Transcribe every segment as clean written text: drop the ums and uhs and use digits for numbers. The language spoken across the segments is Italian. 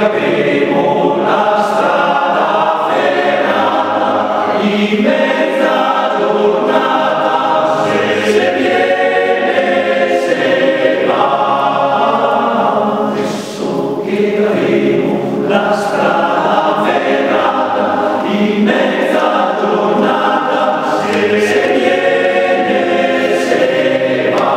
avremo la strada ferrata in mezza giornata, se viene se va. Adesso che avremo la strada ferrata in mezza giornata, se viene se va.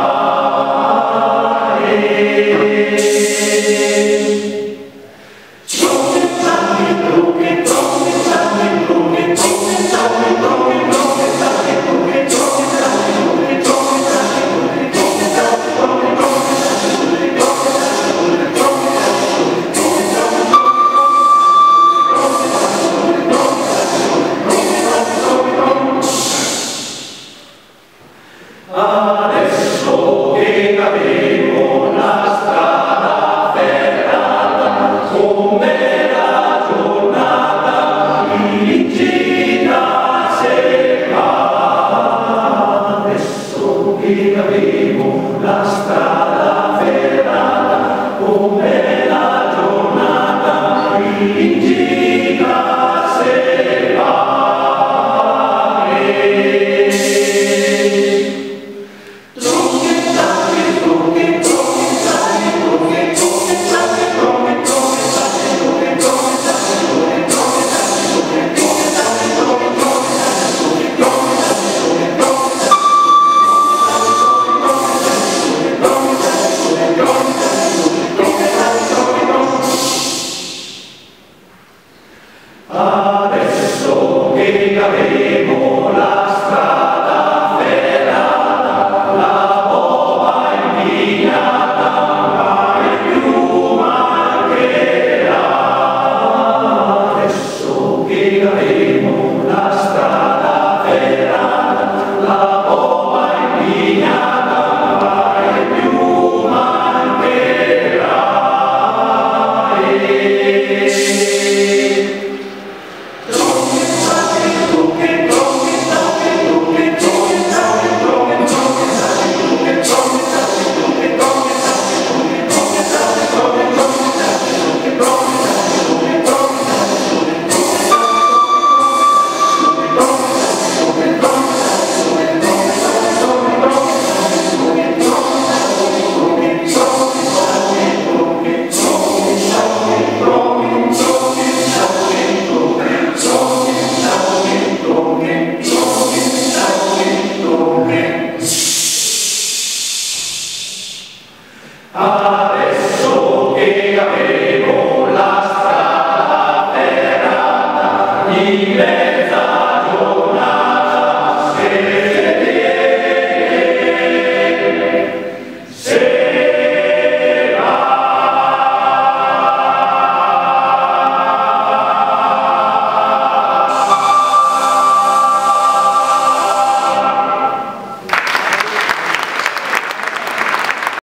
Adesso che avremo la strada ferrata, come la giornata in gita se va. Adesso che avremo la strada ferrata, come la giornata in gita se va. Adesso che avremo la strada ferrata, la bova impigliata mai più mancherà. Adesso che avremo la strada ferrata, la bova impigliata mai più mancherà. Ah